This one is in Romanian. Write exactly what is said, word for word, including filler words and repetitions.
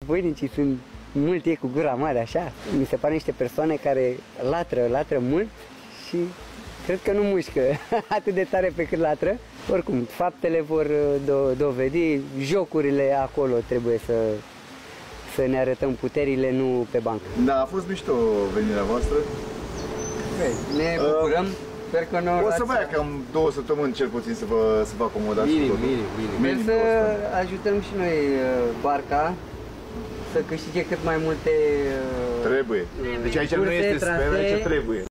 Voinicii sunt mulți ei cu gura mare, așa. Mi se pare niște persoane care latră, latră mult și cred că nu mușcă atât de tare pe cât latră. Oricum, faptele vor do dovedi, jocurile acolo trebuie să, să ne arătăm puterile, nu pe bancă. Da, a fost mișto venirea voastră. Ne bucurăm. Uh, Sper că o să vă ia cam două săptămâni cel puțin să vă, să vă acomodați. Minim, minim, minim. Sper să ajutăm și noi barca să câștige cât mai multe Trebuie. Deci aici nu este sper, aici trebuie.